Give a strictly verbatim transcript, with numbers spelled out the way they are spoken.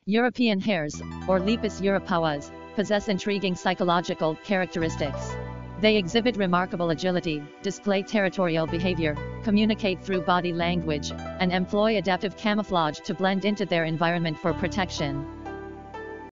European hares, or Lepus europauas, possess intriguing psychological characteristics. They exhibit remarkable agility, display territorial behavior, communicate through body language, and employ adaptive camouflage to blend into their environment for protection.